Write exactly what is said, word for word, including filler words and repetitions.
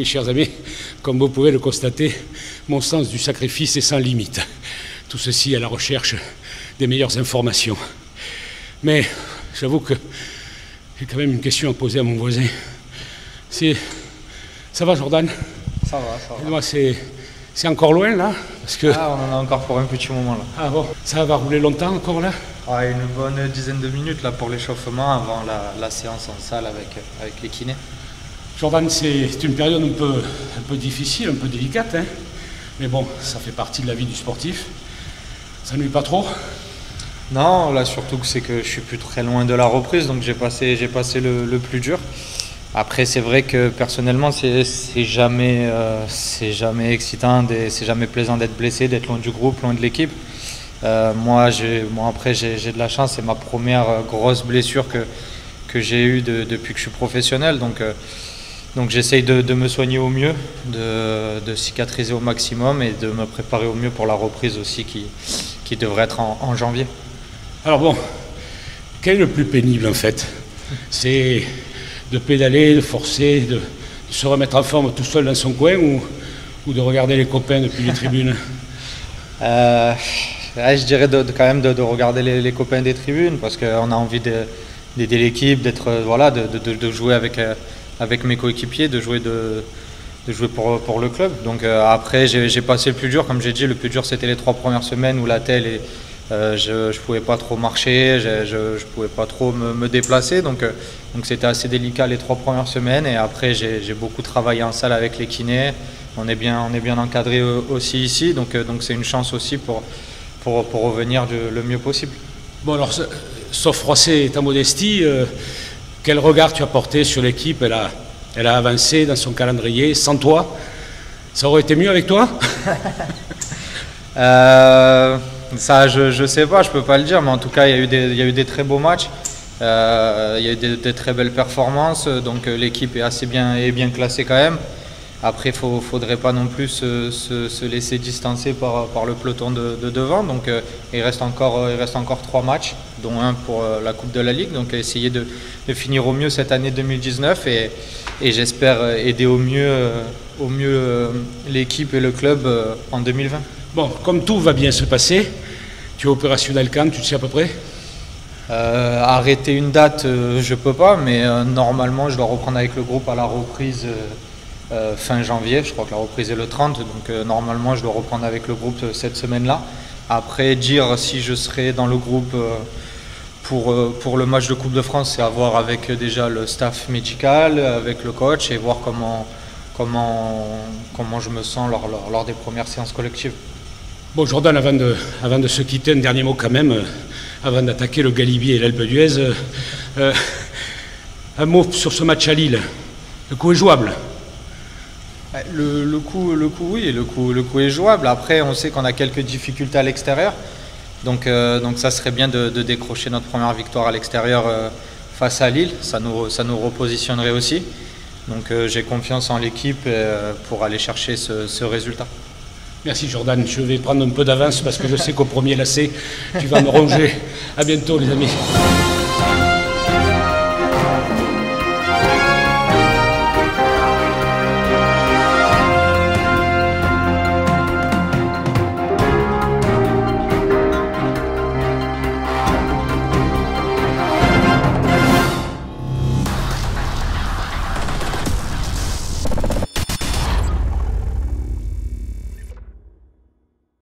Oui, chers amis, comme vous pouvez le constater, mon sens du sacrifice est sans limite. Tout ceci à la recherche des meilleures informations. Mais j'avoue que j'ai quand même une question à poser à mon voisin. C'est... Ça va, Jordan? Ça va, ça va. Moi, c'est... C'est encore loin, là parce que... Ah, on en a encore pour un petit moment, là. Ah bon, ça va rouler longtemps encore, là? Ah, une bonne dizaine de minutes, là, pour l'échauffement, avant la, la séance en salle avec, avec les kinés. Jordan, c'est une période un peu, un peu difficile, un peu délicate, hein? Mais bon, ça fait partie de la vie du sportif. Ça nuit pas trop? Non, là, surtout que c'est que je suis plus très loin de la reprise, donc j'ai passé, j'ai passé le, le plus dur. Après, c'est vrai que personnellement, c'est jamais, euh, c'est jamais excitant, c'est jamais plaisant d'être blessé, d'être loin du groupe, loin de l'équipe. Euh, moi, moi, après, j'ai de la chance, c'est ma première grosse blessure que, que j'ai eue de, depuis que je suis professionnel. Donc, euh, donc j'essaye de, de me soigner au mieux, de, de cicatriser au maximum et de me préparer au mieux pour la reprise aussi qui, qui devrait être en, en janvier. Alors bon, quel est le plus pénible en fait? C'est de pédaler, de forcer, de, de se remettre en forme tout seul dans son coin ou, ou de regarder les copains depuis les tribunes? euh, ouais, Je dirais de, de, quand même de, de regarder les, les copains des tribunes parce qu'on a envie d'aider l'équipe, d'être voilà, de, de, de jouer avec, avec mes coéquipiers, de jouer, de, de jouer pour, pour le club. Donc euh, après j'ai passé le plus dur, comme j'ai dit, le plus dur c'était les trois premières semaines où la telle est Euh, je ne pouvais pas trop marcher, je ne pouvais pas trop me, me déplacer, donc euh, donc c'était assez délicat les trois premières semaines. Et après j'ai beaucoup travaillé en salle avec les kinés, on est bien, on est bien encadré aussi ici, donc euh, donc c'est une chance aussi pour, pour, pour revenir du, le mieux possible. Bon alors, sauf froisser ta modestie, euh, quel regard tu as porté sur l'équipe? Elle a, elle a avancé dans son calendrier, sans toi, ça aurait été mieux avec toi? euh... Ça, je ne sais pas, je ne peux pas le dire, mais en tout cas, il y a eu des, il y a eu des très beaux matchs, euh, il y a eu des, des très belles performances, donc euh, l'équipe est assez bien, est bien classée quand même. Après, il ne faudrait pas non plus se, se, se laisser distancer par, par le peloton de, de devant, donc euh, il, reste encore, il reste encore trois matchs, dont un pour euh, la Coupe de la Ligue, donc essayer de, de finir au mieux cette année deux mille dix-neuf et, et j'espère aider au mieux, euh, au mieux euh, l'équipe et le club euh, en deux mille vingt. Bon, comme tout va bien se passer, tu es opérationnel quand, tu le sais à peu près? euh, Arrêter une date, euh, je ne peux pas, mais euh, normalement je dois reprendre avec le groupe à la reprise euh, euh, fin janvier. Je crois que la reprise est le trente, donc euh, normalement je dois reprendre avec le groupe euh, cette semaine-là. Après, dire si je serai dans le groupe euh, pour, euh, pour le match de Coupe de France, c'est à voir avec euh, déjà le staff médical, avec le coach et voir comment, comment, comment je me sens lors, lors, lors des premières séances collectives. Bon, Jordan, avant de, avant de se quitter, un dernier mot quand même, euh, avant d'attaquer le Galibier et l'Alpe d'Huez. Euh, euh, un mot sur ce match à Lille. Le coup est jouable? Le, le, coup, le coup, oui, le coup, le coup est jouable. Après, on sait qu'on a quelques difficultés à l'extérieur. Donc, euh, donc ça serait bien de, de décrocher notre première victoire à l'extérieur euh, face à Lille. Ça nous, ça nous repositionnerait aussi. Donc euh, j'ai confiance en l'équipe euh, pour aller chercher ce, ce résultat. Merci Jordan, je vais prendre un peu d'avance parce que je sais qu'au premier lacet, tu vas me ronger. À bientôt les amis.